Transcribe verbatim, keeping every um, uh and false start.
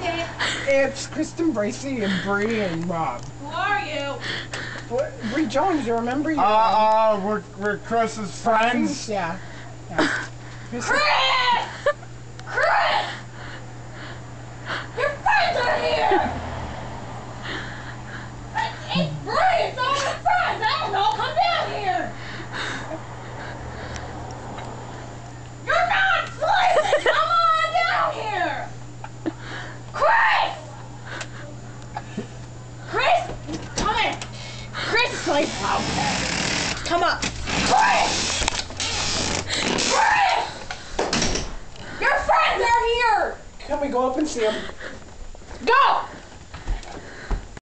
It's Kristen, Bracy, and Bree, and Rob. Who are you? What, Bree Jones, you remember? You, uh, uh, we're, we're Chris's friends. friends? Yeah. yeah. Chris! Chris! Your friends are here! It's Bree! It's all your friends! I don't know! Come down here! You're not sleeping! Come on down here! Chris! Chris! Come in! Chris is sleeping! Okay. Come up! Chris! Chris! Your friends are here! Can we go up and see them? Go!